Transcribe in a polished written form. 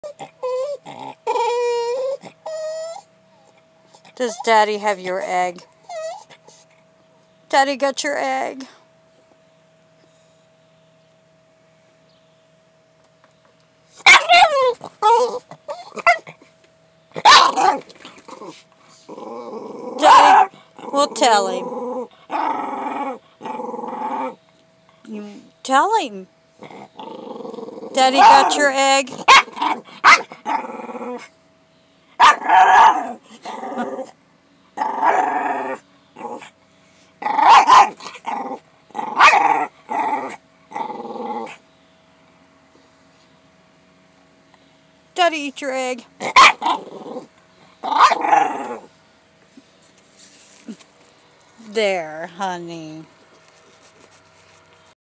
Does Daddy have your egg? Daddy got your egg. Daddy, we'll tell him. You tell him. Daddy got your egg. Daddy, eat your egg. There, honey.